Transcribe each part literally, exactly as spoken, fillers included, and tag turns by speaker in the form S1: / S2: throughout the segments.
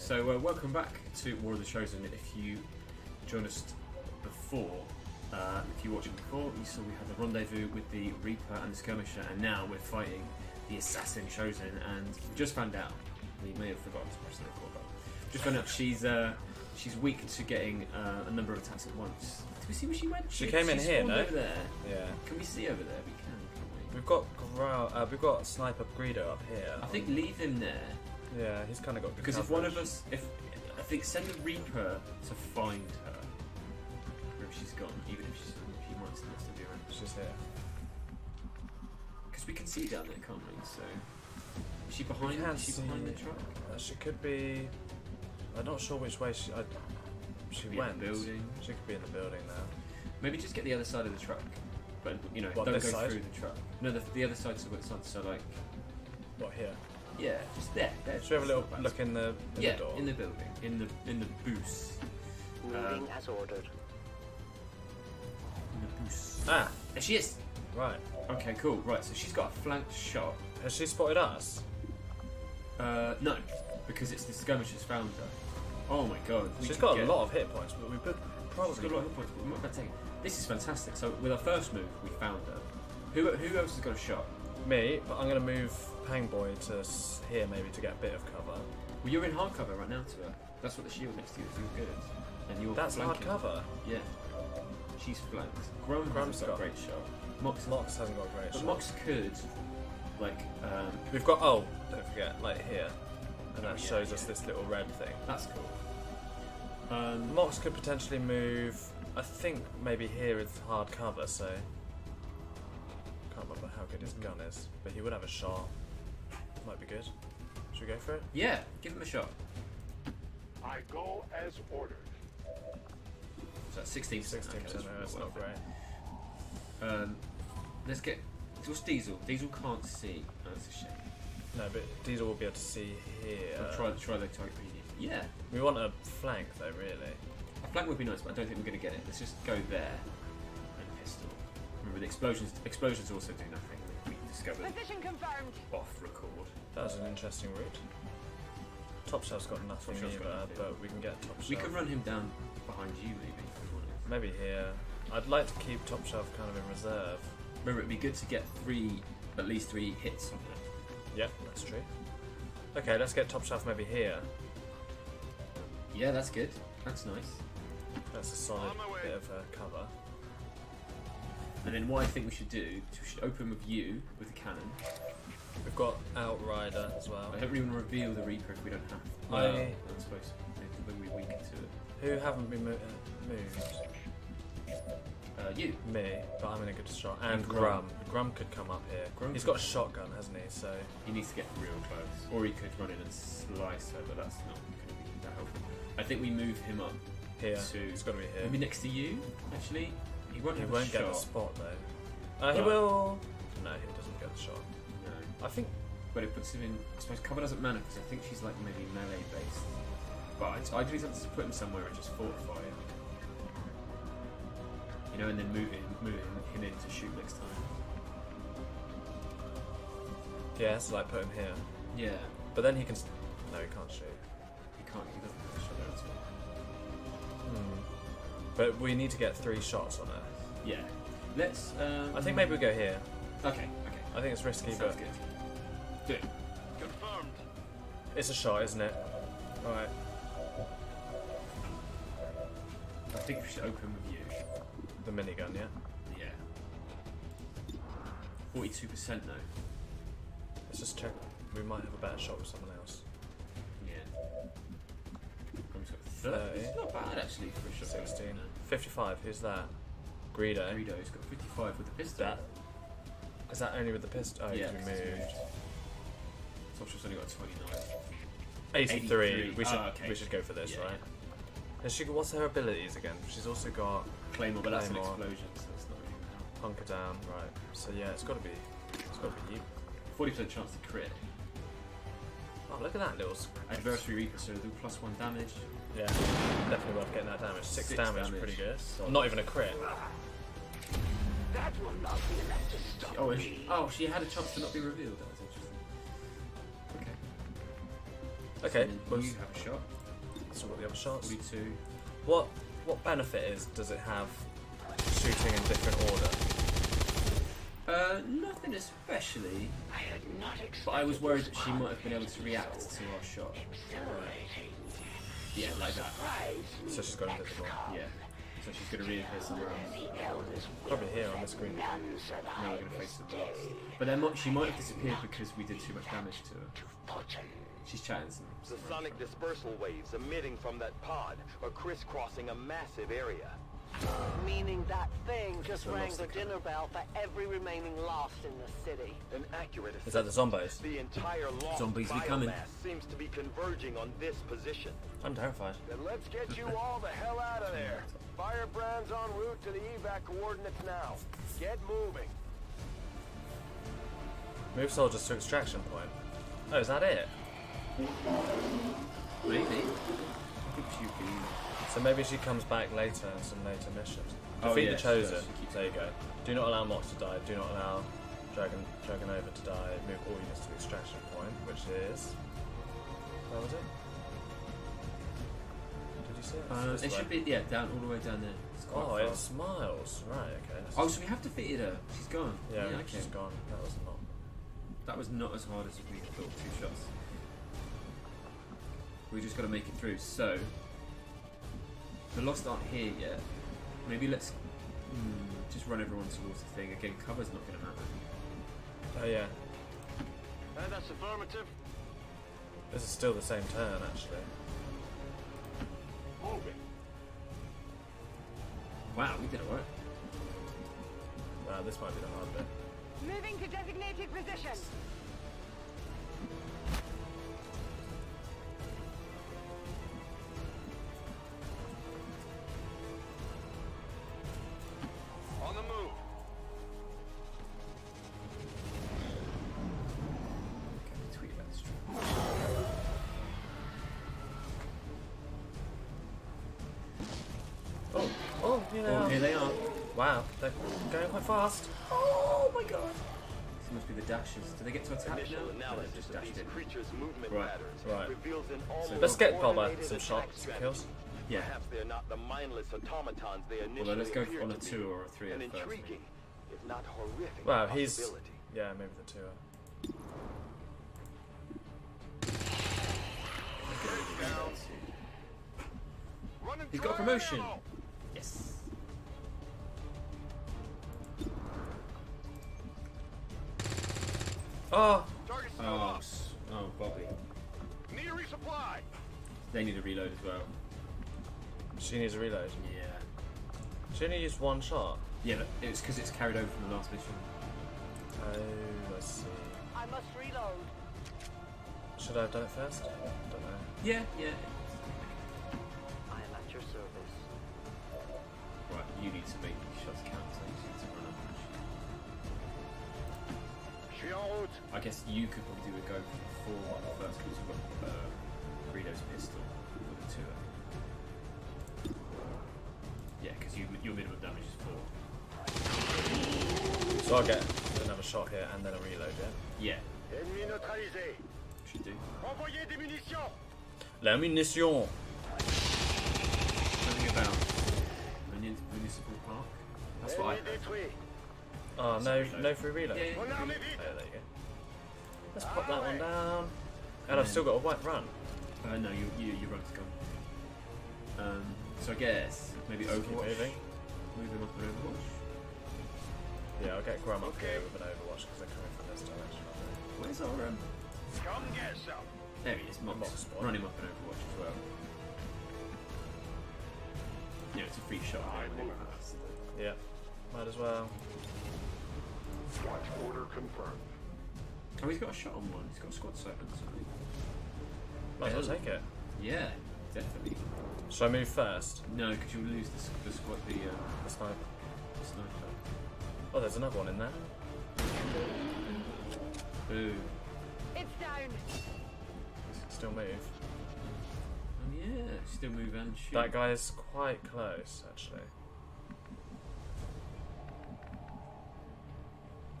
S1: so uh, welcome back to War of the Chosen. If you joined us before, uh, if you watched it before, you saw we had the rendezvous with the Reaper and the Skirmisher, and now we're fighting the Assassin Chosen. And we just found out, we may have forgotten to press the record button. Just found out she's uh, she's weak to getting uh, a number of attacks at once. Did we see where she went?
S2: She, she came in
S1: she
S2: here, no?
S1: Over there.
S2: Yeah.
S1: Can we see over there? We can. Can't we?
S2: We've got Growl, uh, we've got Sniper Greedo up here.
S1: I think leave him there.
S2: Yeah, he's kind of got.
S1: Because if one of us, if I think send the Reaper to find her, wherever she's gone, even if she's, she might still be around.
S2: She's here.
S1: Because we can see down there, can't we? So, is she behind?
S2: Is
S1: she behind the truck?
S2: Uh, she could be. I'm not sure which way she. I, she
S1: Be
S2: went.
S1: in the building.
S2: She could be in the building now.
S1: Maybe just get the other side of the truck, but you know,
S2: What,
S1: don't go
S2: this side?
S1: through the truck. No, the, the other side. So, so, so like,
S2: What here?
S1: yeah, just there. there
S2: Should we have a little
S1: That's not bad.
S2: look in the, in
S1: Yeah,
S2: the door?
S1: in the building, in the in the booth.
S3: Moving
S1: Um,
S3: as ordered.
S1: In the booth.
S2: Ah,
S1: There she is.
S2: right.
S1: Okay, cool. Right, so she's got a flanked shot.
S2: Has she spotted us?
S1: Uh, no, because it's the skirmishers found her. Oh my god. we
S2: She's
S1: could
S2: got
S1: get-
S2: a lot of hit points, but we could probably.
S1: She's got a lot of hit points, but we're not going to take it. This is fantastic. So with our first move, we found her. Who who else has got a shot?
S2: Me, but I'm going to move Pangboy to s- here maybe to get a bit of cover.
S1: Well, you're in hard cover right now to her. That's what the shield next to you is. You're good. And you're
S2: That's hard
S1: flanking.
S2: cover.
S1: Yeah. She's flanked. Grum
S2: Grum's
S1: has got a
S2: got-
S1: great shot. Mox,
S2: Mox hasn't got a great
S1: but
S2: shot.
S1: Mox could, like, um,
S2: We've got, oh, don't forget, like here. And that
S1: Oh, yeah,
S2: shows us
S1: yeah.
S2: this little red thing.
S1: that's cool. Um,
S2: Mox could potentially move, I think maybe here is hard cover, so. Can't remember how good his gun is, but he would have a shot. Might be good. Should we go for it?
S1: yeah, give him a shot.
S4: I go as ordered.
S1: So that's sixteen percent.
S2: sixteen percent, no, that's not great.
S1: Um, let's get. What's Diesel? Diesel can't see. Oh, that's a shame.
S2: No, but Diesel will be able to see here.
S1: I'll try, try the target preview. Yeah.
S2: We want a flank though, really.
S1: A flank would be nice, but I don't think we're going to get it. Let's just go there and pistol. Remember, the explosions explosions also do nothing. We discovered
S5: Position confirmed.
S1: off record.
S2: That was an interesting route. Top Shelf's got nothing
S1: Top Shelf's got
S2: either,
S1: nothing.
S2: but we can get Top Shelf.
S1: We could run him down behind you, maybe, if we wanted.
S2: Maybe here. I'd like to keep Top Shelf kind of in reserve.
S1: Remember, it'd be good to get three, at least three hits on him.
S2: Yeah, that's true. Okay, let's get Top Shelf maybe here.
S1: Yeah, that's good. That's nice.
S2: That's a solid
S4: On my way.
S2: bit of uh, cover.
S1: And then what I think we should do is we should open with you with the cannon.
S2: We've got Outrider as well.
S1: I don't really want to reveal the Reaper if we don't have.
S2: I-
S1: Well, I'm supposed to. Maybe we're weak to it.
S2: Who haven't been mo- uh, moved?
S1: Uh, you.
S2: Me, but I'm in a good shot. And,
S1: And
S2: Grum.
S1: Grum.
S2: Grum could come up here.
S1: Grum
S2: He's
S1: could-
S2: got a shotgun, hasn't he? So
S1: He needs to get real close. Or he could run in and slice her, but that's not going to be that helpful. I think we move him up
S2: here,
S1: to.
S2: it's got to be here.
S1: Maybe next to you, actually. He won't
S2: He
S1: have
S2: won't
S1: a
S2: get
S1: shot.
S2: the spot though. Uh, he
S1: But-
S2: will. No, he doesn't get the shot.
S1: No.
S2: I think.
S1: But it puts him in. I suppose cover doesn't matter because I think she's like maybe melee based. But I'd, I'd just have to put him somewhere and just fortify him. You know, and then move him, move him, him in to shoot next time.
S2: Yeah, so like put him here.
S1: Yeah.
S2: But then he can. s- No, he can't shoot.
S1: He can't. He doesn't have a shot there at all.
S2: Hmm. But we need to get three shots on her.
S1: Yeah. Let's. Um,
S2: I think maybe we go here.
S1: Okay. Okay.
S2: I think it's risky,
S1: Sounds
S2: but
S1: good. Do it.
S4: Confirmed.
S2: it's a shot, isn't it? Alright.
S1: I think we should open with you.
S2: The minigun, yeah?
S1: Yeah. Forty-two percent though.
S2: Let's just check. We might have a better shot with someone else.
S1: Yeah. Grum's got thirty. It's not bad actually for a shot.
S2: sixteen. fifty-five, who's that? Greedo.
S1: Greedo's got fifty-five with the pistol.
S2: That. Is that only with the pistol? Oh,
S1: Yeah,
S2: because we
S1: 'cause it's
S2: moved.
S1: moved. Topshot's only got twenty-nine.
S2: eighty-three.
S1: eighty-three.
S2: We should
S1: Oh, okay.
S2: we should go for this,
S1: Yeah,
S2: right? Has she, what's her abilities again? She's also got
S1: Claymore, but that's an
S2: Claymore.
S1: explosion, so it's not really gonna help.
S2: hunker down, right? So yeah, it's got to be, it's got to be you.
S1: forty percent chance to crit.
S2: Oh, look at that little. s-
S1: Adversary Reaper, so do plus one damage.
S2: Yeah, definitely worth getting that damage. Six,
S1: Six
S2: damage,
S1: damage.
S2: pretty good.
S1: Solid.
S2: Not even a crit.
S3: That will not be enough to stop
S1: Oh, and
S3: me.
S1: she, oh, she had a chance to not be revealed. That was interesting. Okay.
S2: Okay,
S1: So
S2: well,
S1: you have a shot.
S2: so what are the other shots?
S1: forty-two.
S2: What what benefit is does it have shooting in different order?
S1: Uh, nothing especially.
S3: I had not expected
S1: But I was worried
S3: this
S1: that she might have been able to react to our shot.
S3: exhilarating.
S1: Yeah, like that.
S3: Surprise
S2: So she's got invisible.
S1: Yeah. So she's going to reappear somewhere else.
S3: the elders
S2: Probably here on the screen.
S1: Now we're going to face the blast. But then might, she might have disappeared because we did too much damage to her.
S3: Fortune.
S1: She's chatting some.
S5: The sonic dispersal waves emitting from that pod are crisscrossing a massive area.
S6: Meaning that thing just
S1: So
S6: rang
S1: lost
S6: the
S1: the
S6: dinner bell for every remaining lost in the city.
S5: An accurate
S2: Is that the zombos?
S5: The entire lost
S1: Zombies be
S5: biomass
S1: coming.
S5: seems to be converging on this position.
S2: I'm terrified.
S4: Then let's get you all the hell out of there. Firebrand's en route to the evac coordinates now. Get moving.
S2: Move soldiers to extraction point. Oh, is that it?
S1: Maybe. I think she'd be.
S2: So maybe she comes back later in some later missions.
S1: Oh,
S2: Defeat
S1: yeah,
S2: the
S1: she
S2: Chosen.
S1: does. She keeps
S2: There you go. Do not allow Mox to die. Do not allow Dragon Dragon Over to die. Move all units to the extraction point, which is. Where was it? Did you see it?
S1: Uh,
S2: It's
S1: it
S2: this
S1: should
S2: way.
S1: be, yeah, down all the way down there. It's quite
S2: Oh,
S1: far.
S2: it's Miles. Right. Okay. That's
S1: Oh, so we have defeated her. She's gone.
S2: yeah,
S1: okay.
S2: she's gone. That was not.
S1: That was not as hard as we thought. Two shots. We just got to make it through. So the Lost aren't here yet. Maybe let's mm, just run everyone towards the thing again. Cover's not going to matter.
S2: Oh yeah.
S4: And that's affirmative.
S2: This is still the same turn actually.
S4: Moving.
S1: Wow, we did it right.
S2: Wow, this might be the hard bit.
S7: Moving to designated position.
S4: On the move.
S1: Can we tweet that straight?
S2: Oh, oh, you know.
S1: Oh, here they are.
S2: Wow, they're going quite fast.
S1: Oh my god. This must be the dashes. Do they get to attack
S5: Initial
S1: now? No,
S5: analysis
S1: they just
S5: of
S1: dashed
S5: these
S1: in.
S5: creatures' movement
S1: Right,
S5: patterns
S2: right.
S5: reveals an almost
S2: Let's get Boba
S5: coordinated
S2: some
S5: attack
S2: shots, some
S5: strategy.
S2: kills.
S1: Yeah.
S5: Perhaps they're not the mindless automatons they initially
S1: Well, let's go
S5: appeared
S1: on a
S5: to be.
S1: two or a three
S5: An
S1: at first.
S5: intriguing, if not horrific,
S2: Wow, he's
S5: possibility.
S2: yeah, maybe the two. Are.
S4: Down. Running
S1: He's got a
S4: dry
S1: promotion.
S4: ammo.
S1: Yes.
S2: Oh,
S4: Target still
S1: Oh,
S4: up.
S1: s- oh, Bobby.
S4: Need a resupply.
S1: They need a reload as well.
S2: she needs a reload.
S1: Yeah.
S2: She only used one shot.
S1: Yeah, but it's because it's carried over from the last mission.
S2: Oh, I see.
S6: I must reload.
S2: Should I have done it first? Don't know.
S1: Yeah, yeah.
S6: I am at your service.
S1: Right, you need to make these shots count, so you need to run up.
S4: Je suis en route.
S1: I guess you could probably do a go for the four one first because you've got uh, Greedo's pistol for the two. Yeah, because you, your minimum damage is four.
S2: So I'll get another shot here and then a reload, yeah?
S1: Yeah,
S4: Ennemi neutralisé.
S1: should do.
S4: Envoyez des munitions.
S2: La munition!
S1: Something about Muni- Municipal Park. That's what I
S4: Ennemi
S1: heard.
S4: détruit.
S2: Oh, no, no free reload.
S1: Yeah, yeah,
S4: Mon
S1: yeah.
S4: arme est
S2: Oh,
S4: vide.
S2: there you go. Let's pop that one down. And I've still got a white run.
S1: Uh, no, you, you, your run's gone. Um, so I guess maybe
S2: Just keep
S1: Overwatch.
S2: moving.
S1: Move him up an Overwatch.
S2: Yeah, I'll get Grum up
S4: Okay.
S2: here with an Overwatch because they're coming from this direction.
S1: Where's our um?
S4: Come get some.
S1: There he is, Mox.
S2: Mox spot.
S1: Run him up an Overwatch as well. Yeah, it's a free shot.
S4: I
S1: Whenever
S4: move.
S1: it happens.
S2: Yeah, might as well.
S4: Watch order confirmed.
S1: Oh, he's got a shot on one. He's got a squad sight on something.
S2: Might as well
S1: Hell.
S2: take it.
S1: Yeah, definitely.
S2: Should I move first?
S1: No, because you'll lose the, s- the squad, the uh,
S2: The sniper.
S1: sniper.
S2: Oh, there's another one in there.
S1: Boo.
S7: It's down.
S2: Still move.
S1: Oh yeah, still move and shoot.
S2: That guy is quite close, actually.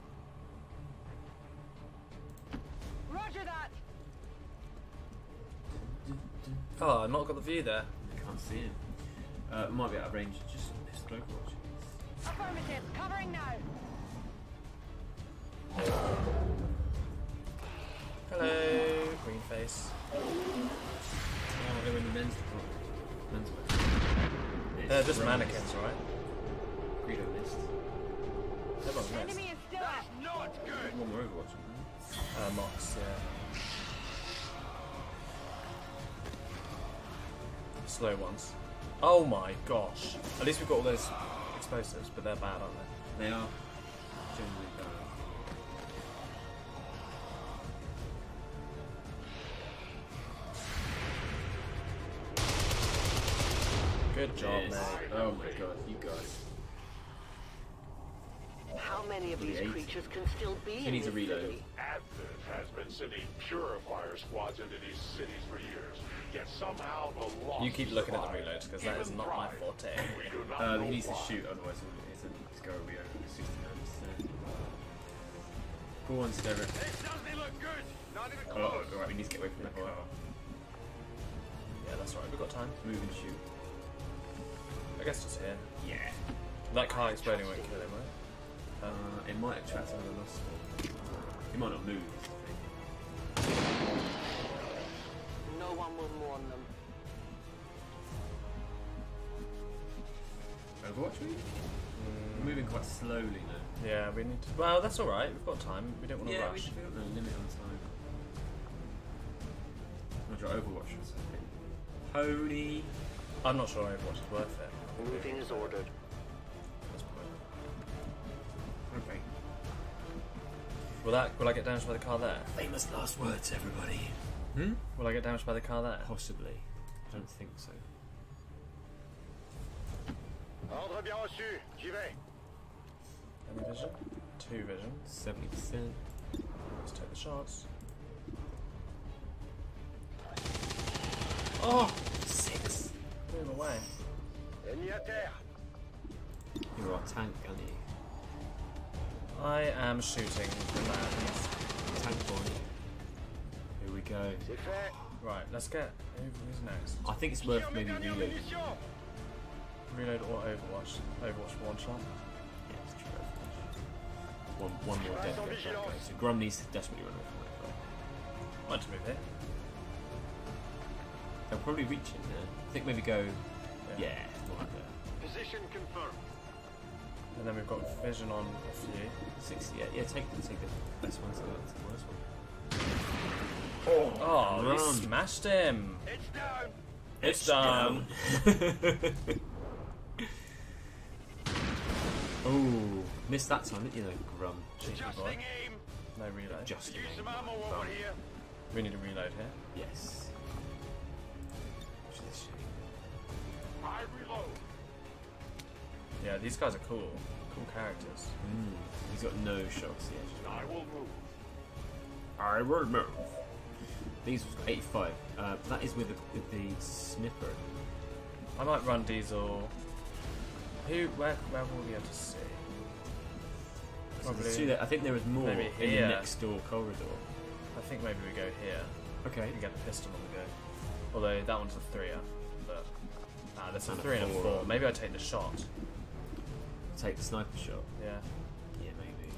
S7: Roger that.
S2: Oh, I've not got the view there.
S1: I can't see him. Uh, might be out of range. Just missed Overwatch.
S7: Affirmative. Covering now.
S2: Hello, green face.
S1: Oh, they're in the men's department. Men's wear.
S2: They're just
S1: It's
S2: mannequins, right?
S1: Greedo missed.
S2: Everyone's missed.
S7: Enemy is still up.
S4: Not good.
S1: One more Overwatch. isn't
S2: Uh, Mox, yeah. Slow ones. Oh my gosh. At least we've got all those explosives, but they're bad, aren't they?
S1: there? They are generally bad.
S2: Good job,
S1: Yes.
S2: mate.
S1: Oh my god, you guys.
S6: How many of these
S1: Eight.
S6: creatures can still be
S1: He
S6: in
S1: needs
S6: this
S1: a reload.
S6: city?
S8: Advent has been sending purifier squads into these cities for years, yet somehow the lost
S2: You keep looking at the
S8: survive.
S2: reloads, because that is
S8: Even
S2: not my
S8: Pride.
S2: forte.
S8: We do not
S1: Uh,
S8: know
S1: he needs to
S8: why.
S1: shoot, otherwise it's a Scarrow reopen. It's sixty-nine percent. Go on, Scarrow.
S4: This doesn't look good. Not even
S1: Oh,
S4: close.
S1: alright, we need to get away from the car.
S2: Yeah, that's right, we've got time.
S1: Move and shoot.
S2: I guess just here.
S1: Yeah.
S2: That car exploding won't kill him, right?
S1: Uh, it might attract another lost one. He might not move. is the thing.
S6: No one will mourn them.
S1: Overwatch me? We're moving quite slowly now.
S2: Yeah, we need to... Well, that's alright, we've got time. We don't want to
S1: Yeah, we
S2: rush.
S1: should have a limit on time. I'll try Overwatch for a second. Pony.
S2: I'm not sure Overwatch is worth it.
S6: Moving is ordered.
S2: At this point.
S1: Okay.
S2: Will that... Will I get damaged by the car there?
S1: Famous last words, everybody. Hmm?
S2: Will I get damaged by the car there?
S1: Possibly. I don't think so.
S4: Ordre bien reçu. J'y vais.
S2: Any vision? Two vision.
S1: seventy percent.
S2: Let's take the shots. Oh!
S1: Six.
S2: Move away.
S4: Ennemi à terre.
S1: You're our tank, aren't you?
S2: I am shooting the man.
S1: Tank boy. Here we go.
S4: C'est fait.
S2: Right, let's get... Who- Who's next?
S1: I think it's worth
S4: Tire mes
S1: maybe
S4: dernières
S1: reloading.
S4: munitions.
S2: Reload or Overwatch? Overwatch for one shot.
S1: Yeah, let's try Overwatch. One, one more death.
S4: Reste en
S1: goes that
S4: vigilance.
S1: way. So Grum needs to desperately run away from that guy.
S2: Want to move here?
S1: They'll probably reach him there. I think maybe go.
S2: Yeah.
S1: Yeah, more like that.
S4: Position confirmed.
S2: And then we've got vision on a few.
S1: sixty. Yeah, yeah. Take take the best one to the, to the worst one.
S2: Oh,
S1: Run.
S2: you smashed him!
S4: It's down.
S2: It's done!
S1: Oh, missed that time, didn't you, though, Grum?
S2: Cheeky boy.
S4: Adjusting aim.
S2: No reload.
S1: Just
S4: Use some ammo over here.
S2: We need to reload here.
S1: yes. Which is a shame.
S8: I reload.
S2: Yeah, these guys are cool. Cool characters.
S1: Mm, he's got no shots yet.
S8: I will move.
S1: I will move. These was eighty-five. Uh, that is with the, with the snipper.
S2: I might run Diesel. Who? Where? Where will we be able to see?
S1: So
S2: Probably.
S1: see that- I think there is more
S2: Maybe
S1: in
S2: here.
S1: the next door corridor.
S2: I think maybe we go here.
S1: Okay.
S2: We can get the pistol on the go. Although that one's a threer, but ah, there's a
S1: And a
S2: three and a
S1: four.
S2: four. Maybe I take the shot.
S1: Take the sniper shot.
S2: Yeah.
S1: Yeah, maybe.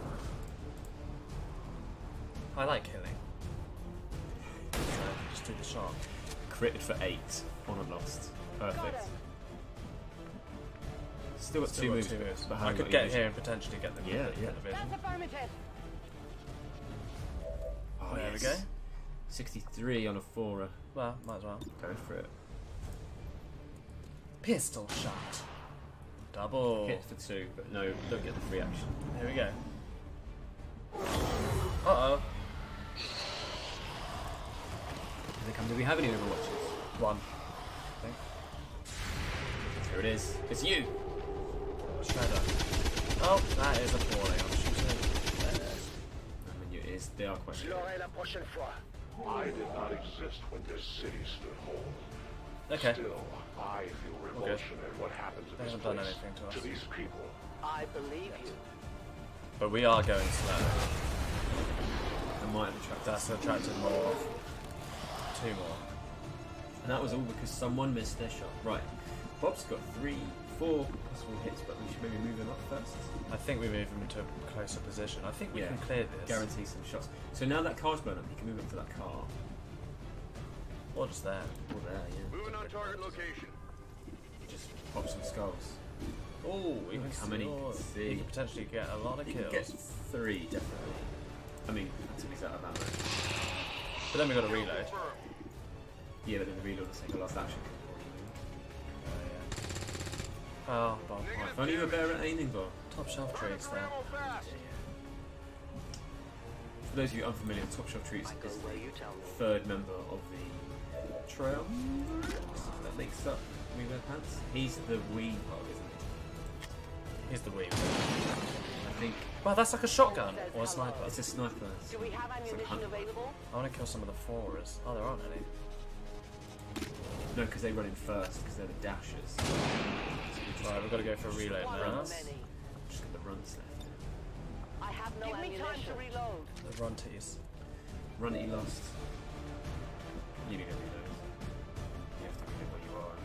S2: I like killing. So just do the shot.
S1: Critted for eight on a lost. Perfect.
S7: Got it.
S1: Still got
S2: Still
S1: two
S2: got
S1: moves.
S2: two moves.
S1: but
S2: I
S1: haven't
S2: could
S1: got
S2: get
S1: your
S2: here and potentially get the,
S1: Yeah,
S2: get
S1: yeah.
S2: the vision.
S7: That's affirmative.
S1: Oh,
S2: There we
S1: yes.
S2: go.
S1: sixty-three on a fourer.
S2: Well, might as well.
S1: Go for it.
S2: Pistol shot. Double.
S1: Hit for two, but no, don't get the free action.
S2: Here we go. Uh oh.
S1: Here they come. Do we have any Overwatches?
S2: One.
S1: Here it is. It's you.
S2: Shredder. Oh, that is appalling. I'm shooting.
S1: I mean, it is. They are quite
S4: Je
S1: scary.
S4: l'aurai la prochaine fois.
S8: I did not exist when this city stood whole.
S2: Okay.
S8: Still, I feel revulsion at what happened to
S2: They
S8: this
S2: haven't done
S8: place,
S2: anything to us.
S8: to these people.
S6: I believe you.
S2: But we are going slow.
S1: I might have attracted.
S2: That's attracted more. Two more.
S1: And that was all because someone missed their shot. Right. Bob's got three, four possible hits, but we should maybe move him up first.
S2: I think we move him to a closer position. I think we
S1: Yeah.
S2: can clear this.
S1: Guarantee some shots. So now that car's blown up, he can move up to that car.
S2: Or just there.
S1: Or there, yeah.
S4: Moving on target location.
S1: Just pop some skulls.
S2: Oh, we
S1: Look
S2: can
S1: how many you
S2: score.
S1: can see.
S2: You can potentially get a lot of
S1: He
S2: kills.
S1: can get three, definitely. I mean, until he's out of ammo.
S2: But then we got to reload.
S1: Yeah, but then the reload will take a last action.
S2: Oh, yeah. Oh, Bob.
S1: If only you were better at aiming, Bob.
S2: Top shelf trees there.
S1: For those of you unfamiliar, Top Shelf Treats
S6: I go
S1: is
S6: where
S1: the
S6: you tell me.
S1: third member of the trail that makes up We Wear Pants. He's the wee part, isn't he?
S2: Here's the weave.
S1: I think
S2: Wow, that's like a shotgun or a sniper.
S1: it's a sniper.
S6: Do we have ammunition
S1: hunt.
S6: available?
S2: I want to kill some of the forers. Oh, there aren't any.
S1: No, because they run in first, because they're the dashers. So we just
S2: Alright, we've got to go for a reload
S6: One
S2: now.
S6: of many.
S1: just got the runs left.
S6: I have no
S7: Give me
S6: ammunition.
S7: time to reload.
S2: The runties.
S1: Run it, he lost. You need to go reload. You have to reload where you are.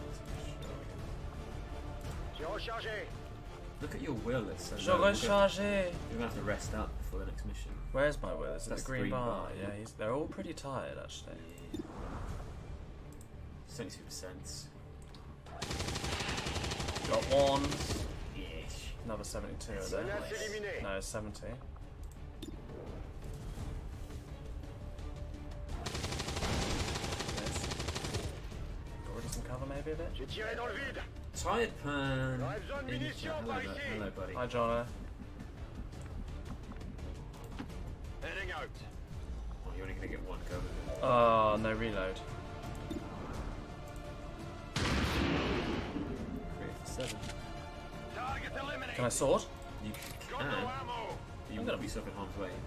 S1: Look at your will, it's so
S2: Je
S1: low. You're gonna-
S2: recharge.
S1: You're gonna have to rest up before the next mission.
S2: Where's my will? Is it
S1: That's
S2: the green
S1: three
S2: bar?
S1: bar,
S2: Yeah,
S1: yeah.
S2: he's, they're all pretty tired actually.
S1: seventy-two percent.
S2: Got one.
S1: Yes.
S2: Another seventy-two are there. No, seventy. Yes. Got rid of some cover maybe a bit?
S4: J'ai tiré dans le vide.
S1: Tired pan.
S4: I've done
S1: In-
S4: munitions
S1: hello,
S4: by
S1: bu-
S4: sea.
S1: hello, buddy.
S2: Hi, Jono.
S4: Heading out.
S1: Oh, you're only gonna get one go with it.
S2: Oh, no reload.
S1: Create for seven.
S4: Target eliminated.
S2: Can I sword?
S1: You
S4: Got
S1: can.
S4: no ammo.
S1: You
S2: I'm
S1: will
S2: gonna-
S1: be yourself in harm's way.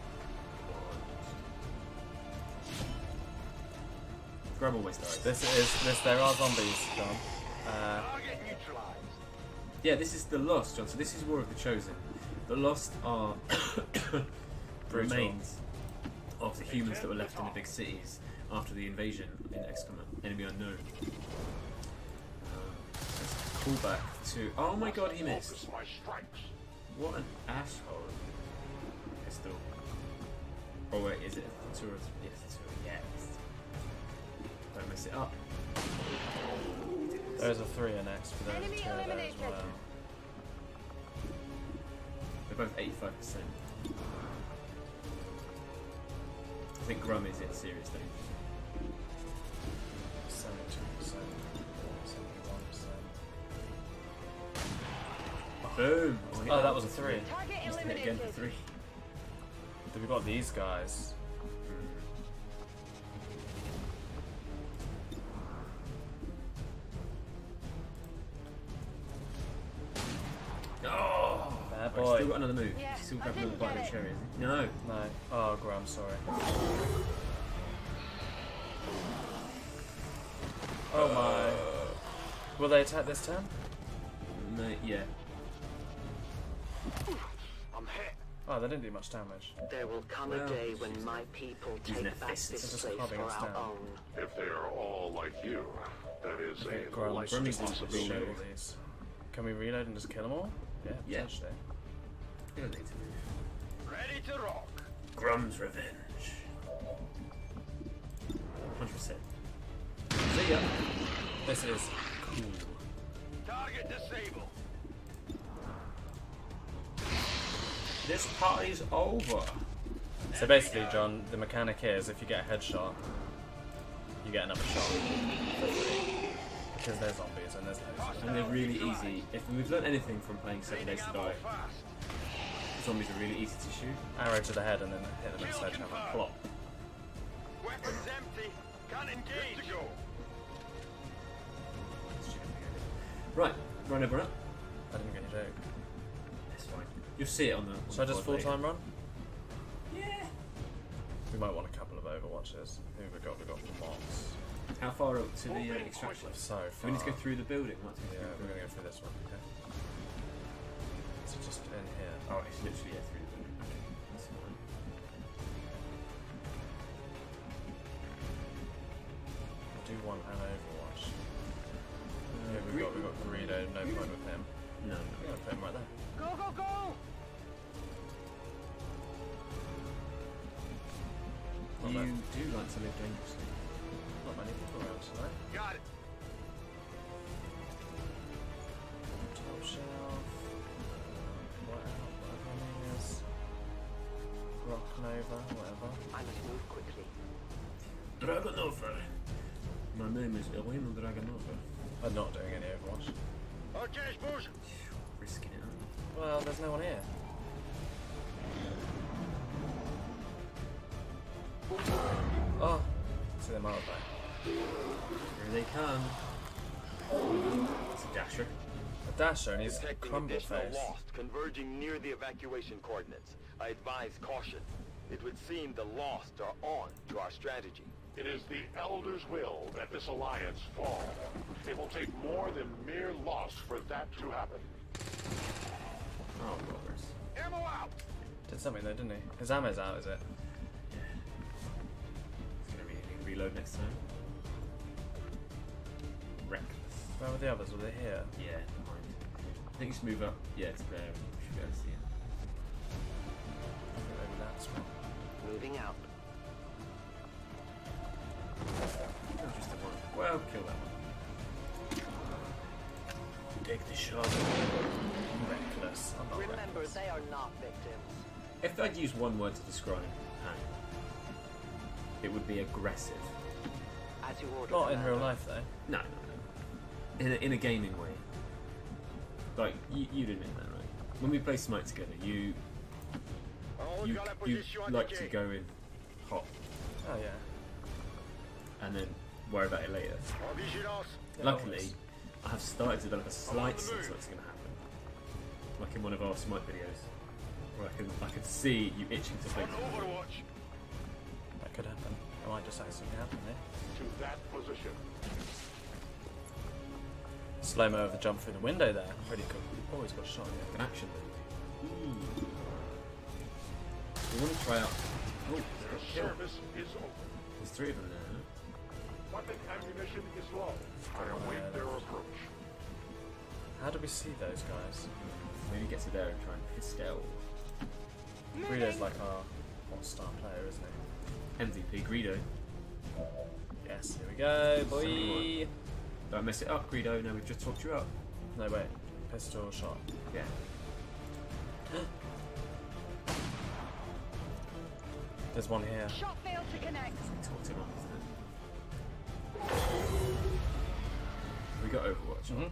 S1: Grub always dies.
S2: This is this. There are zombies, John. Uh,
S4: Target neutralized.
S1: Yeah, this is the Lost, John. So this is War of the Chosen. The Lost are the
S2: Brutal.
S1: remains of the humans that were left in the big cities after the invasion in X COM Enemy Unknown. Um, let's call back to. Oh my God, he missed!
S8: Focus my strikes.
S1: What an asshole! Pistol. Oh wait, is it a two or th- yes, two? Yes. Don't mess it up.
S2: there's a three next, but there's a
S7: Enemy
S2: two there as
S7: eliminated.
S2: well.
S1: They're both eighty-five percent. I think Grum is in serious danger.
S2: Seventy-two percent, seventy-one percent.
S1: Boom! he
S2: Oh,
S1: hit
S2: that was a three.
S7: Target
S1: Just hit again for
S7: eliminated.
S1: three.
S2: Then we got these guys.
S1: Oh!
S2: Bad
S1: Right,
S2: boy.
S1: still got another move.
S7: Yeah,
S1: Still
S7: I
S1: got another
S7: didn't
S1: bite of
S7: get
S1: the
S7: it.
S1: cherry, is he? No.
S2: No. Oh, Graham, sorry. Oh my. Will they attack this turn?
S1: Mate, yeah.
S4: I'm hit.
S2: Oh, they didn't do much damage.
S6: There will come
S1: Well,
S6: a day when my people
S1: he's
S6: take
S1: an
S6: back
S1: efficient-
S6: this
S2: just
S6: place
S2: clubbing
S6: for
S2: us
S6: our
S2: down.
S6: own.
S8: If they are all like you, that is
S2: Okay,
S8: a
S2: Graham,
S8: likely
S1: Grum is just
S8: possibility.
S2: show all these. Can we reload and just kill them all? Yeah,
S1: Yeah.
S2: potentially.
S1: You don't need to move.
S4: Ready to rock.
S1: Grum's revenge. one hundred percent. See ya.
S2: This is cool.
S4: Target disabled.
S1: This party's over.
S2: So basically, John, the mechanic is if you get a headshot, you get another shot. Because they're zombies and there's loads.
S1: And they're really easy. If we've learned anything from playing Seven Days to Die,
S4: Fast.
S1: zombies are really easy to shoot.
S2: Arrow to the head and then hit them with a sledgehammer. Plop.
S4: Weapons empty. Gun engaged. Good to go.
S1: Right, run over up.
S2: I didn't get your joke.
S1: That's fine. You'll see it on the. on
S2: Should I
S1: the
S2: just
S1: board
S2: full
S1: later.
S2: time run?
S1: Yeah.
S2: We might want a couple of Overwatches. Who have we got? We've got Mox.
S1: How far up to the uh, extraction?
S2: So
S1: Do
S2: far.
S1: we need to go through the building? What do we
S2: Yeah,
S1: do?
S2: we're going to go through this one. Okay. So just in here.
S1: Oh, it's literally yeah, through the building. Okay, that's fine.
S2: I do one and Overwatch. Yeah, we've got, we've got Greedo, no point with him.
S1: No,
S2: We're going to put him right there.
S7: Go, go, go!
S2: Not
S1: you
S2: bad.
S1: do like to live dangerously.
S2: Not many people around tonight.
S4: Got it.
S2: Top shelf. What else? Whatever her name is. Rock Nova, whatever.
S6: I must move quickly.
S1: Dragonova. My name is Elena Dragonova.
S2: I'm not doing any Overwatch.
S4: Okay, push.
S1: Risking it.
S2: Well, there's no one here. Oh, see them out back.
S1: Here they come. It's a dasher.
S2: A dasher and he's
S5: Detecting
S2: crumble
S5: additional
S2: face.
S5: lost converging near the evacuation coordinates. I advise caution. It would seem the lost are on to our strategy.
S8: It is the Elder's will that this alliance fall. It will take more than mere loss for that to happen.
S1: Oh, robbers.
S4: Ammo out.
S2: Did something though, didn't he? His ammo's out, is it?
S1: It's gonna be a reload next time. Reckless.
S2: Where were the others? Were they here?
S1: Yeah, behind. I think you should move up. Yeah, it's there. We should be able to see it.
S2: I think maybe that's one.
S6: Moving out.
S1: Oh, just the one. Well, kill that one. Take the shot.
S2: Reckless. I'm not
S6: Remember,
S2: reckless.
S6: they are not victims.
S1: If I'd use one word to describe Hank, it would be aggressive.
S6: As you order.
S2: Not in
S6: Commander.
S2: real life though.
S1: No, no, no. In a, in a gaming way. Like, you, you'd admit that, right? When we play Smite together, you
S4: On
S1: you,
S4: voit la
S1: you
S4: position
S1: like to
S4: indiquée.
S1: go in hot
S2: Oh yeah.
S1: and then worry about it later.
S4: En vigilance.
S2: Yeah,
S1: Luckily,
S2: always.
S1: I have started to develop a slight
S4: the
S1: sense
S4: move.
S1: what's going to happen. Like in one of our Smite videos, where I can I can see you itching to play.
S4: On Overwatch.
S2: That could happen. It might just accidentally happen there.
S8: To that position.
S2: Slow mo of the jump through the window there. Pretty cool. Always got shot
S1: An
S2: in
S1: action then. We want to try out. Oh,
S8: Their service is open.
S1: there's three of them there. Huh?
S8: Weapon ammunition is low. I await their approach.
S2: How do we see those guys?
S1: Maybe get to there and try and pistol.
S2: Greedo's like our all-star player, isn't
S1: M V P Greedo.
S2: he? Yes, here we go, boy.
S1: Don't mess it up, Greedo. Now we've just talked you up.
S2: No, wait. Pistol shot.
S1: Yeah.
S2: There's one here.
S7: Shot failed to connect.
S1: Talked him up, isn't it? We got Overwatch.
S2: Mm-hmm.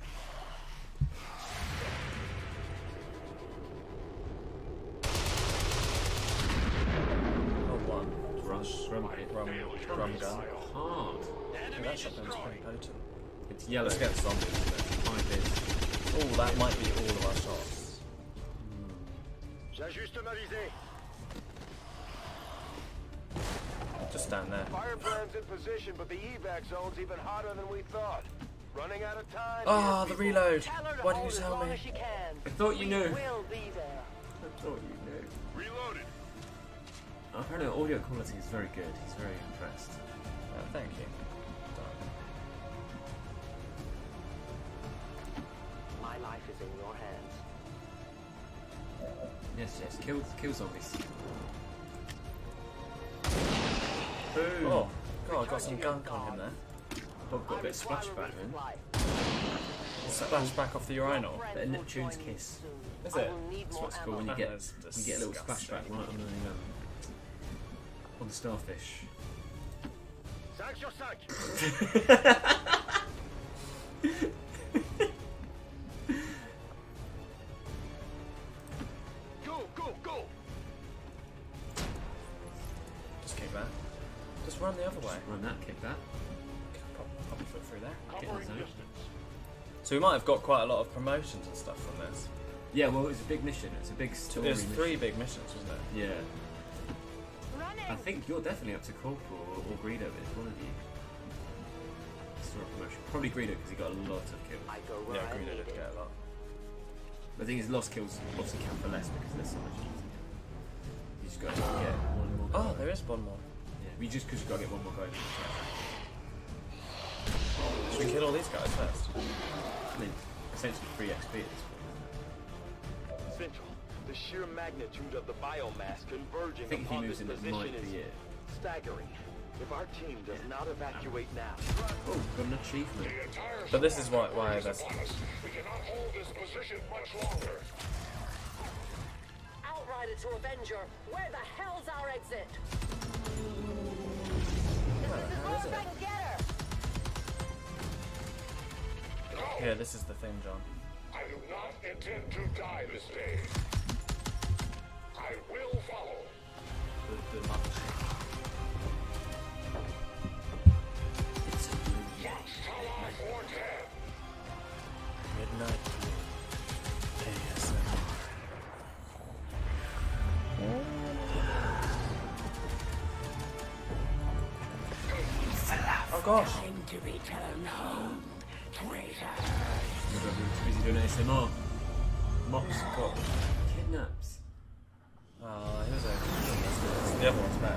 S2: Oh, one.
S1: Rush, rum,
S2: Rum, rum gun.
S1: hard.
S2: Yeah, that shotgun's pretty potent.
S1: It's yellow.
S2: Let's get zombies.
S1: Five is.
S2: Oh, that might be all of our shots.
S4: J'ajuste ma visée.
S2: Just stand there.
S4: Firebrand's in position, but the evac zone's even hotter than we thought. Running out of time.
S2: Ah,
S4: here,
S2: the
S4: people.
S2: reload.
S6: Tell her to
S2: Why didn't
S6: hold
S2: you
S6: as
S2: tell
S6: long
S2: me?
S6: as she can.
S1: I thought you
S6: we
S1: knew.
S6: will be there.
S1: I thought you knew.
S4: Reloaded.
S1: Apparently, the audio quality is very good. He's very impressed.
S2: Oh, thank you. Done.
S6: My life is in your hands.
S1: Yes, yes. Kill, kill zombies. Boom.
S2: Oh, God, I got some gunk on him there.
S1: Bob got a
S6: I
S1: bit of
S6: require
S1: splashback then.
S6: resupply.
S2: Splash back off the urinal.
S6: Friends
S1: Bit of
S6: will
S1: Neptune's
S6: join me
S1: kiss.
S6: soon.
S2: Is
S6: I
S2: it?
S6: will need
S1: That's
S6: more
S1: what's cool when you
S6: ammo.
S1: get
S2: That is
S1: you get a little
S2: disgusting.
S1: splashback right on the um, on the starfish.
S4: cinq sur cinq. Go, go, go.
S2: Just kick that. Just run the other way.
S1: Run that, kick that.
S2: Pop, pop your foot through there.
S8: Covering
S1: zone.
S8: distance.
S2: So we might have got quite a lot of promotions and stuff from this.
S1: Yeah, well, it's a big mission. It's a big story.
S2: There's
S1: mission.
S2: three big missions, wasn't it?
S1: Yeah,
S7: Running.
S1: I think you're definitely up to corporal or, or Greedo is one of you. Story promotion. Probably Greedo because he got a lot of kills.
S6: I go where
S2: Yeah,
S6: I
S2: Greedo
S6: need
S2: did
S6: it.
S2: get a lot.
S1: But the thing is, lost kills obviously count for less because there's so much easier. You just got to get one more.
S2: Oh,
S1: guy.
S2: there is one more.
S1: Yeah, you just because you got to get one more guy.
S2: we kill all these guys first?
S1: I mean, essentially free X P at this point.
S5: Central, the sheer magnitude of the biomass
S1: I
S5: converging
S1: think if he
S5: upon
S1: moves
S5: this
S1: in, it
S5: position
S1: might
S5: is
S1: be it.
S5: staggering. If our team does not evacuate now,
S1: Oh, got an achievement.
S8: The entire
S2: But this is why
S8: squad
S2: why
S8: is
S2: that's
S8: upon us. We cannot hold this position much longer.
S6: Outrider to Avenger, where the hell's our exit?
S7: Go back and get her.
S2: yeah. This is the thing, John.
S8: I do not intend to die this day. I will follow.
S2: The, the mother.
S1: It's a
S8: Watchtower four ten.
S2: Midnight A S M R. Oh gosh!
S3: To be turned home, traitor.
S1: Too busy doing A S M R. Mops got kidnaps.
S2: Oh, he was a. The other one's bad.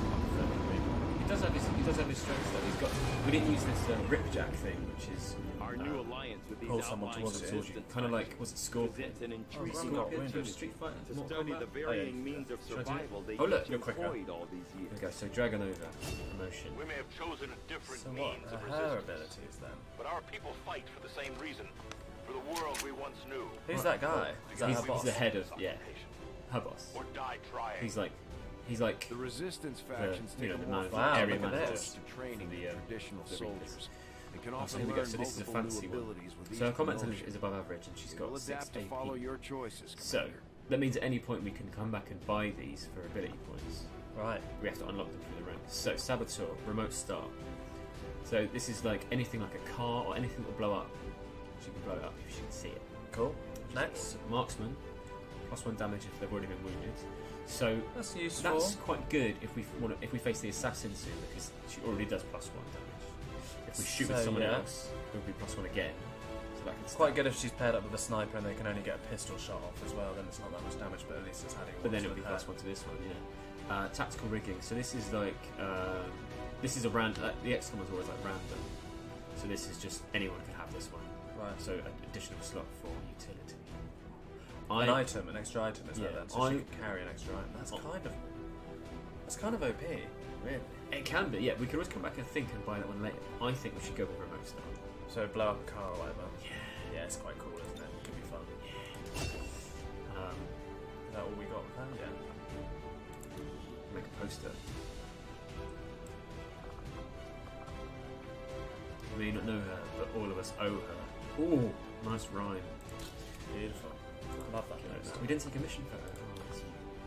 S1: He does have his he does have his strengths though. He's got we didn't use this uh, ripjack thing, which is
S5: our new alliance with these
S2: pull someone
S5: outlying
S2: towards it.
S5: resistance
S1: kind of like was it Scorpion?
S5: presents an intriguing
S2: Grum got
S1: Scorpion
S2: wounded.
S1: from Street Fighter.
S5: to
S1: Mortal
S5: study
S1: Kombat?
S5: the varying
S2: Oh, yeah.
S5: means of
S1: Should I do it?
S5: survival they
S1: Oh, look,
S5: each
S2: you're quicker.
S5: employed all these years.
S1: There we go. So Dragonova promotion.
S9: We may have chosen a different
S2: So what
S9: means
S2: are
S9: of
S2: her
S9: resistance,
S2: abilities then?
S9: but our people fight for the same reason, for the world we once knew,
S2: Who's that guy? Is that
S1: He's,
S2: her boss?
S1: he's the head of yeah, her boss.
S9: or die trying.
S1: He's like he's like
S10: The resistance
S1: the
S10: factions
S1: you
S10: take
S1: know
S10: a
S1: the
S10: more
S1: man,
S2: Wow,
S1: area
S2: look at
S1: manager
S2: this.
S10: to training
S1: for the, uh,
S10: than traditional
S1: the
S10: soldiers. They can
S1: Oh,
S10: often
S1: so here we go.
S10: learn
S1: So this is a
S10: multiple new
S1: fancy one.
S10: abilities with each
S1: So her combat
S10: promotion.
S1: intelligence is above average, and she's
S10: They
S1: got
S10: will
S1: six
S10: adapt to
S1: A P.
S10: follow your choices,
S1: So
S10: Commander.
S1: that means at any point we can come back and buy these for ability points.
S2: Right.
S1: We have to unlock them through the ranks. So Saboteur, remote start. So this is like anything like a car or anything that will blow up. She can blow it up if she can see it.
S2: Cool. Next.
S1: Marksman, plus one damage if they've already been wounded. So
S2: That's useful.
S1: that's quite good if we want to, if we face the assassin soon because she already does plus one damage. If we shoot with
S2: So,
S1: someone
S2: yeah.
S1: else, it'll be plus one again. So that can
S2: It's quite
S1: stack.
S2: good if she's paired up with a sniper and they can only get a pistol shot off as well. Then it's not that much damage, but at least it's adding.
S1: But then
S2: one
S1: it'll
S2: to
S1: be
S2: her.
S1: plus one to this one, yeah. Uh, tactical rigging. So this is like um, this is a random. Uh, the X COM was always like random. So this is just anyone can have this one.
S2: Right.
S1: So an additional slot for utility.
S2: An
S1: I
S2: item, an extra item is
S1: Yeah,
S2: that then? So
S1: I-
S2: she can carry an extra item. That's
S1: Oh.
S2: kind of. That's kind of O P. Really.
S1: it can be, yeah. We could always come back and think and buy that one later. I think we should go with remote start.
S2: So blow up a car or whatever.
S1: Yeah.
S2: Yeah, it's quite cool, isn't it? It could be fun.
S1: Um,
S2: Is that all we got with her? Yeah.
S1: make a poster. You may not know her, but all of us owe her. Ooh, nice rhyme.
S2: Beautiful. Love that poster.
S1: We didn't take a mission for her. Oh, that's-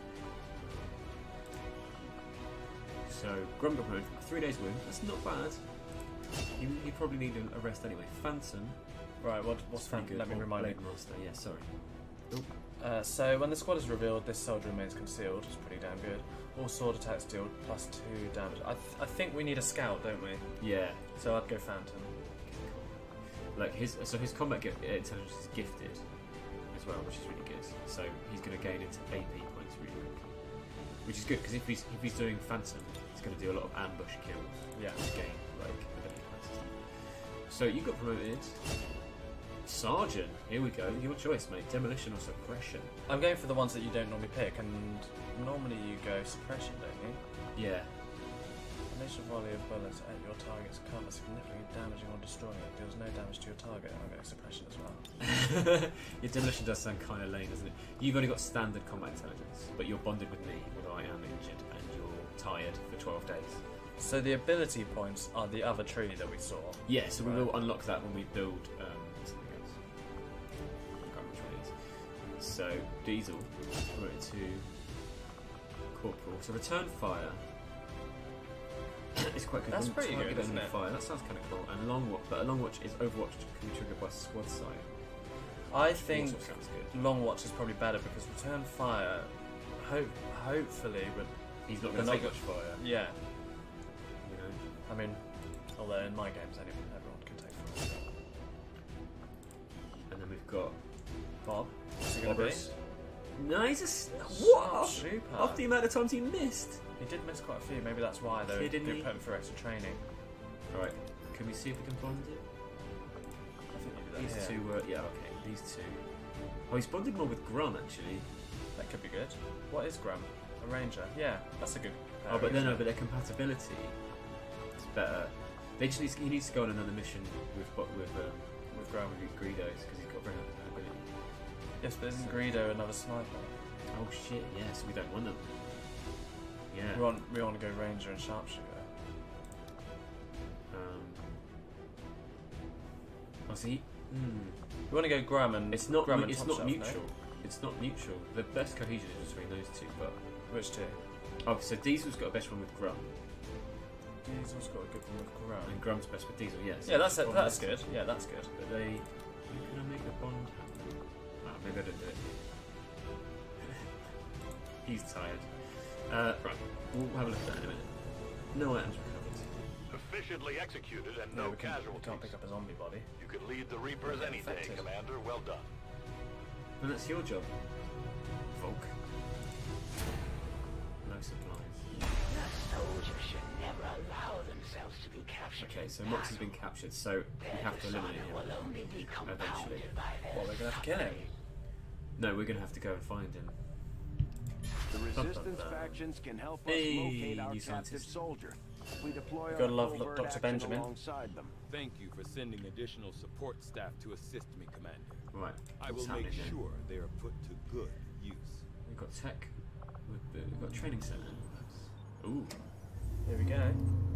S1: So, Grum got promoted. Three days win. That's not bad. You, you probably need a, a rest anyway. Phantom.
S2: Right. What, what's
S1: pretty
S2: fun? Let me
S1: Or
S2: remind you.
S1: Blade Master. Yeah, sorry.
S2: Uh, so when the squad is revealed, this soldier remains concealed. It's pretty damn good. All sword attacks deal plus two damage. I, th- I think we need a scout, don't we?
S1: Yeah.
S2: So I'd go Phantom.
S1: Like his, so his combat gi- uh, intelligence is gifted as well, which is really good. So he's going to gain into A P points really quickly, which is good because if he's if he's doing Phantom, he's going to do a lot of ambush kills.
S2: Yeah.
S1: To gain like ability points. and stuff. So you got promoted, Sergeant. Here we go. Your choice, mate. Demolition or suppression.
S2: I'm going for the ones that you don't normally pick, and normally you go suppression, don't you?
S1: Yeah.
S2: Initial volley of bullets at your target's cover, significantly damaging or destroying it. Deals no damage to your target. I'm going suppression as well.
S1: Your demolition does sound kind of lame, doesn't it? You've only got standard combat intelligence, but you're bonded with me, although I am injured and you're tired for twelve days.
S2: So the ability points are the other tree that we saw.
S1: Yeah, so we
S2: Right.
S1: will unlock that when we build um, something else. I can't remember which one it is. So, Diesel, promoted to Corporal. So, Return Fire is quite good.
S2: That's
S1: When
S2: pretty
S1: target
S2: good, isn't
S1: enemy
S2: it?
S1: Fire. That sounds kind of cool. And Long Watch, but a Long Watch is Overwatch can be triggered by squad sight.
S2: I think
S1: Also sounds good.
S2: Long Watch is probably better because Return Fire, hope, hopefully, would
S1: He's not
S2: They're
S1: going to
S2: not
S1: take
S2: go-
S1: much fire,
S2: yeah.
S1: you know.
S2: I mean, although in my games, anyone, everyone can take fire.
S1: And then we've got
S2: Bob, what's he going to be?
S1: Bobbers. No, he's a s- what?
S2: Super.
S1: After the amount of times he missed.
S2: He did miss quite a few. Maybe that's why they
S1: Kidding
S2: do
S1: me?
S2: put him through extra training.
S1: Alright, can we see if we can bond it?
S2: that
S1: These
S2: here.
S1: two were yeah okay. These two. Oh, he's bonded more with Grum actually.
S2: That could be good. What is Grum? A ranger? Yeah, that's a good.
S1: Oh, but no,
S2: pairing,
S1: no,
S2: isn't
S1: but their compatibility is better. They just needs, he needs to go on another mission with with uh, with Grum with Greedos because he's got very good ability.
S2: it? Yes, but isn't Greedo another sniper?
S1: Oh shit! Yes, we don't want them. Yeah.
S2: We want we want to go ranger and sharpshooter.
S1: Um. Oh, see. Hmm.
S2: We want to go Grum and
S1: It's not.
S2: Grum
S1: mu-
S2: and
S1: it's
S2: top
S1: not
S2: shelf,
S1: mutual. It's not mutual. The best cohesion is between those two, but.
S2: No? Which two?
S1: Oh, so Diesel's got a best one with Grum,
S2: Diesel's got a good one with Grum.
S1: and Grum's best with Diesel. Yes.
S2: Yeah, that's it. That's good. Yeah, that's good.
S1: But they. Can I make the bond happen? Ah, maybe I didn't do it. He's tired. Uh, right, we'll have a look at that in a minute. No items recovered.
S9: Efficiently executed and
S2: No,
S9: no
S2: we, can, we
S9: casualties.
S2: can't pick up a zombie body.
S9: You could lead the Reapers any day,
S2: Effective.
S9: Commander. Well done.
S1: And that's your job, Volk. No supplies.
S3: The soldiers should never allow themselves to be captured.
S1: Okay, so Mox has been captured, so we have to eliminate him
S3: will only be
S1: eventually.
S3: compounded by their
S2: Well, we're gonna have to kill him.
S1: No, we're going to have to go and find him.
S10: The resistance factions can help us
S1: Hey,
S10: locate our
S1: new
S10: captive
S1: scientist.
S10: soldier. We deploy
S2: Gotta
S10: our
S2: love
S10: covert
S2: Doctor
S10: action
S2: Benjamin.
S10: alongside them.
S11: Thank you for sending additional support staff to assist me, Commander.
S1: Right,
S11: I
S1: what's
S11: will make
S1: happening then?
S11: sure they are put to good use.
S1: We've got tech, we've, we've got training centre. Ooh,
S2: Here we go.